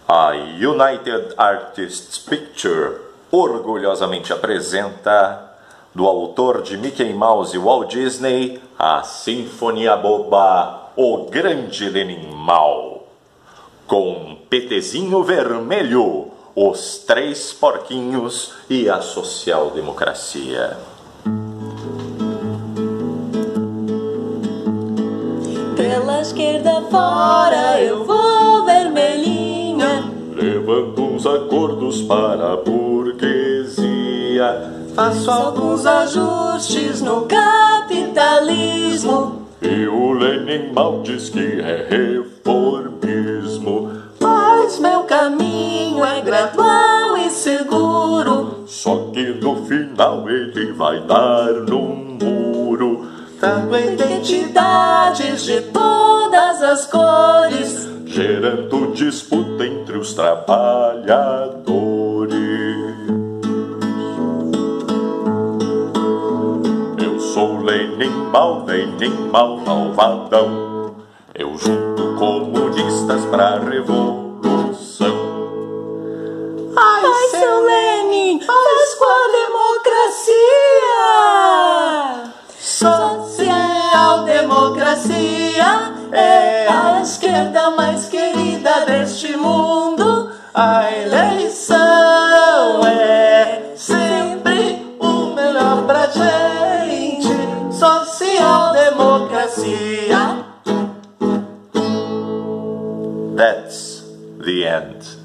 A United Artists Picture orgulhosamente apresenta, do autor de Mickey Mouse e Walt Disney, a Sinfonia Boba, O Grande Lenin Mal, com Petezinho Vermelho, Os Três Porquinhos e a Social-Democracia. Pela esquerda fora eu vou vermelhinha, Levanto uns acordos para a burguesia, faço alguns ajustes no capitalismo. e o Lenin mal diz que é reformismo. Mas meu caminho é gradual e seguro, Só que no final ele vai dar num muro, dando identidades de todas as cores, gerando disputa entre os trabalhadores. Eu sou Lenin mal, malvadão. Eu junto comunistas pra revolução. Ai, seu Lenin, faz com a democracia! Social-democracia é a esquerda mais querida deste mundo. A eleição é sempre o melhor pra gente. Social-democracia. That's the end.